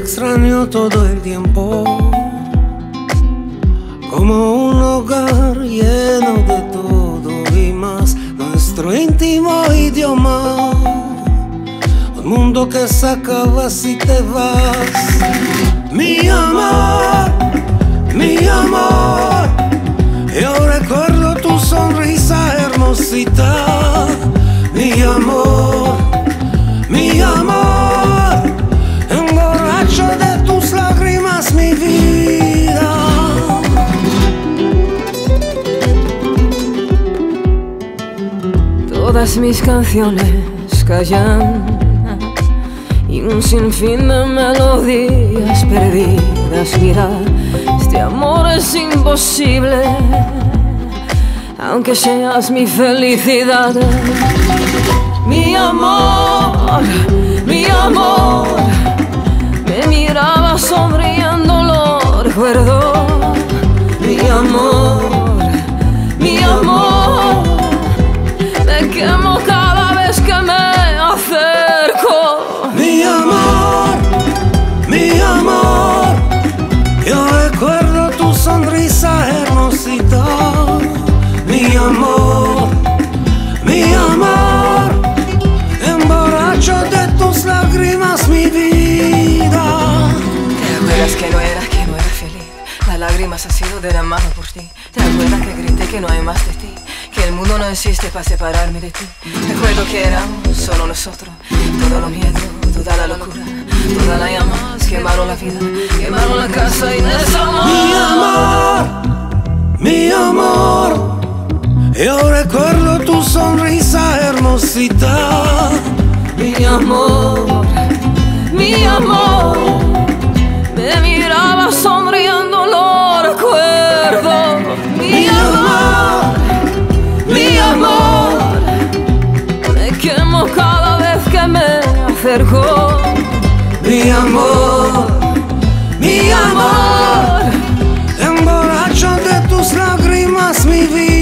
extraño todo el tiempo, como un hogar lleno de todo y más, nuestro íntimo idioma, un mundo que se acaba si te vas. Mi amor, yo recuerdo tu sonrisa hermosita. Mi amor, emborracho de tus lágrimas mi vida. Todas mis canciones callan y un sinfín de melodías perdidas. Mira, este amor es imposible, aunque seas mi felicidad. Mi amor, me miraba sonriendo, lo recuerdo. Mi amor, me quemo cada vez que me acerco. Mi amor, yo recuerdo tu sonrisa hermosita. Mi amor, emborracho de tus lágrimas mi vida. ¿Te acuerdas que no era feliz? Las lágrimas han sido derramadas por ti. ¿Te acuerdas que grité que no hay más de ti? Que el mundo no existe para separarme de ti. Recuerdo que éramos solo nosotros. Todo lo miedo, toda la locura, todas las llamas quemaron la vida, quemaron la casa y desamor. Mi amor, yo recuerdo tu sonrisa hermosita. Mi amor, me miraba sonriendo, lo recuerdo. Mi amor, me quemo cada vez que me acerco. Mi amor, emborracho de tus lágrimas mi vida.